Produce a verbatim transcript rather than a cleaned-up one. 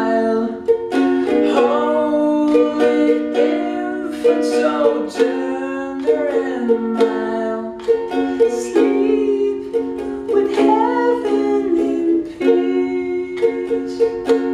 child, holy infant, so tender and mild, sleep with heaven in peace.